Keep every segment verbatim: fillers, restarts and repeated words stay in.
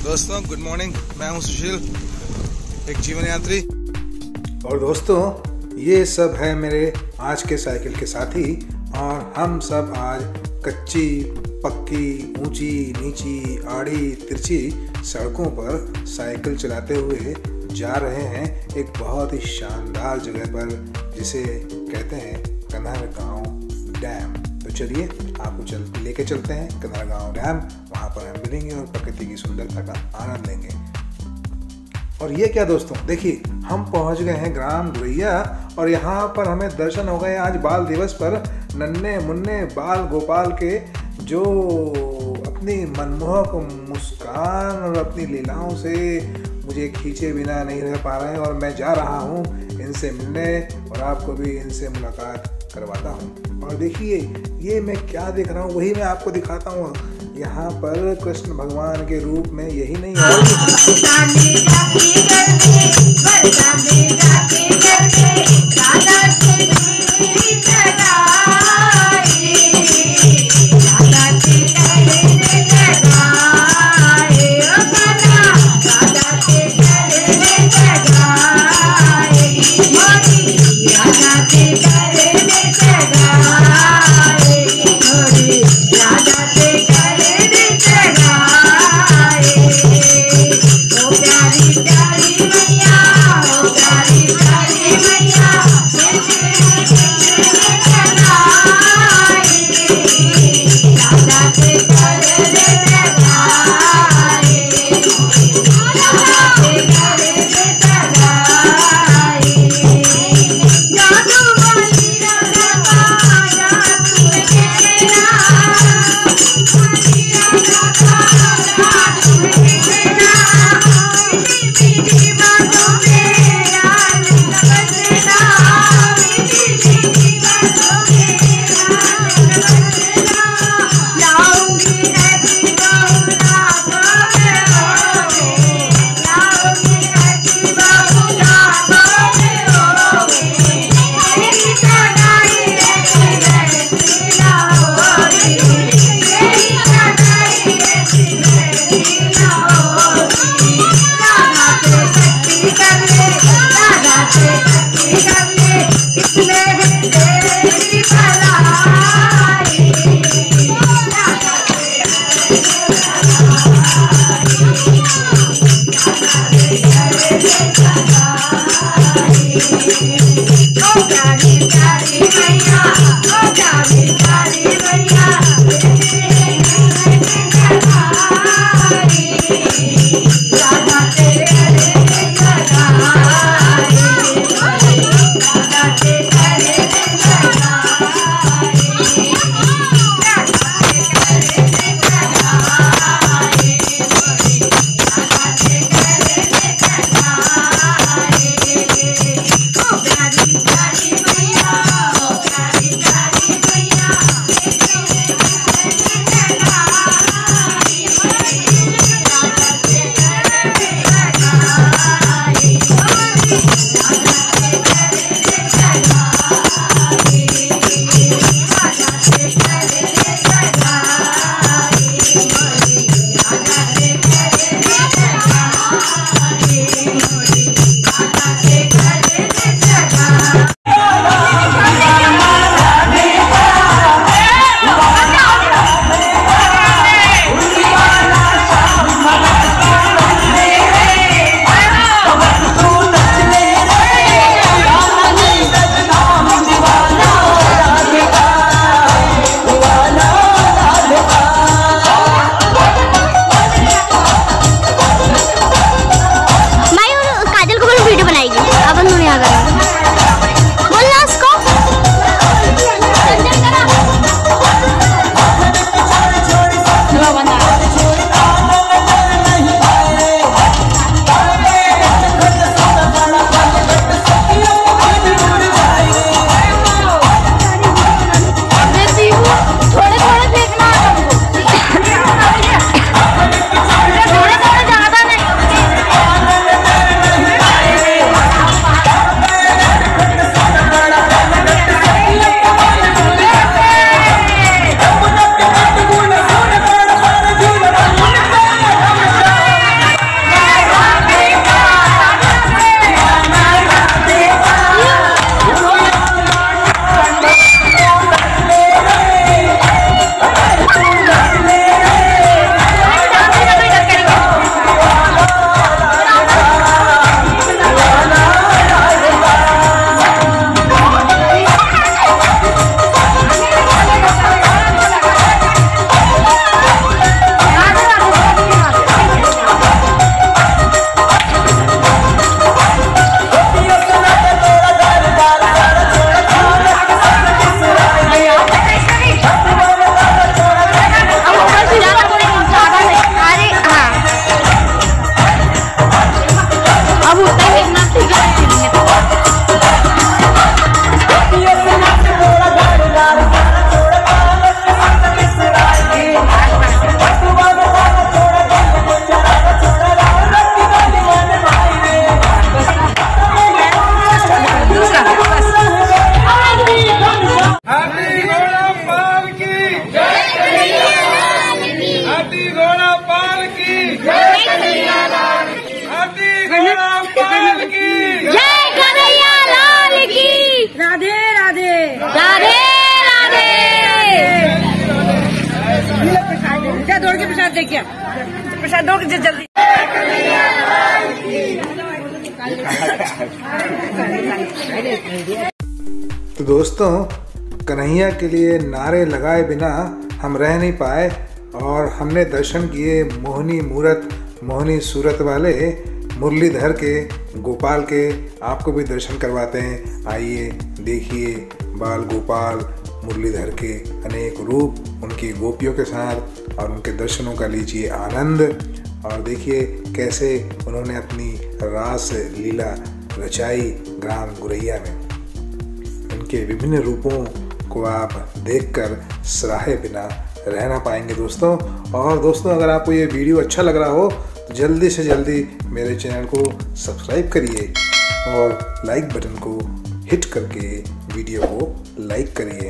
दोस्तों good morning, मैं हूं सुशील, एक जीवन यात्री। और दोस्तों ये सब है मेरे आज के साइकिल के साथी, और हम सब आज कच्ची पक्की ऊंची नीची आड़ी तिरछी सड़कों पर साइकिल चलाते हुए जा रहे हैं एक बहुत ही शानदार जगह पर, जिसे कहते हैं कन्हारगांव डैम। तो चलिए आपको चल लेके चलते हैं कन्हारगांव डैम। वहाँ पर हम मिलेंगे और प्रकृति की सुंदरता का आनंद लेंगे। और ये क्या दोस्तों, देखिए हम पहुंच गए हैं ग्राम गुरैया, और यहाँ पर हमें दर्शन हो गए आज बाल दिवस पर नन्हे मुन्ने बाल गोपाल के, जो अपनी मनमोहक मुस्कान और अपनी लीलाओं से मुझे खींचे बिना नहीं रह पा रहे हैं। और मैं जा रहा हूँ इनसे मिलने और आपको भी इनसे मुलाकात करवाता हूँ। और देखिए ये मैं क्या देख रहा हूँ, वही मैं आपको दिखाता हूँ। यहाँ पर कृष्ण भगवान के रूप में यही नहीं है, मैया जा दौड़ के प्रसाद देखिए, प्रसाद दौड़ के जल्दी। तो दोस्तों, कन्हैया के लिए नारे लगाए बिना हम रह नहीं पाए और हमने दर्शन किए मोहनी मूरत मोहनी सूरत वाले मुरलीधर के, गोपाल के। आपको भी दर्शन करवाते हैं, आइए देखिए बाल गोपाल मुरलीधर के अनेक रूप, उनकी गोपियों के साथ, और उनके दर्शनों का लीजिए आनंद। और देखिए कैसे उन्होंने अपनी रास लीला रचाई ग्राम गुरैया में। इनके विभिन्न रूपों को आप देखकर सराहे बिना रह ना पाएंगे दोस्तों। और दोस्तों, अगर आपको ये वीडियो अच्छा लग रहा हो तो जल्दी से जल्दी मेरे चैनल को सब्सक्राइब करिए और लाइक बटन को हिट करके वीडियो को लाइक करिए।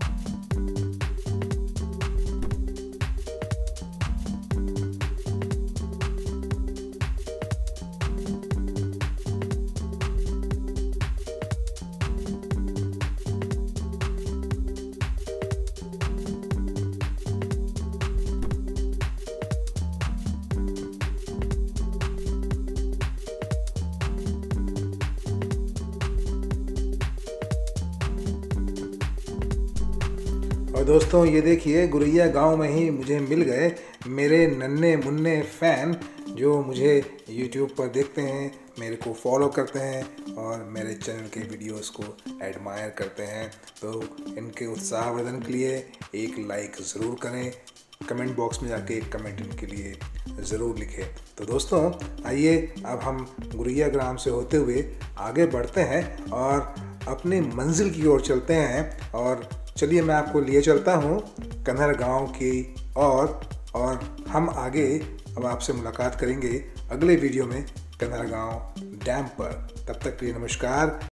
और दोस्तों, ये देखिए गुरैया गांव में ही मुझे मिल गए मेरे नन्हे मुन्ने फ़ैन, जो मुझे यूट्यूब पर देखते हैं, मेरे को फॉलो करते हैं और मेरे चैनल के वीडियोस को एडमायर करते हैं। तो इनके उत्साहवर्धन के लिए एक लाइक ज़रूर करें, कमेंट बॉक्स में जाके कमेंट इनके लिए ज़रूर लिखें। तो दोस्तों, आइए अब हम गुरैया ग्राम से होते हुए आगे बढ़ते हैं और अपनी मंजिल की ओर चलते हैं। और चलिए मैं आपको लिए चलता हूँ कन्हर गांव की और और हम आगे अब आपसे मुलाकात करेंगे अगले वीडियो में कन्हर गांव डैम पर। तब तक के लिए नमस्कार।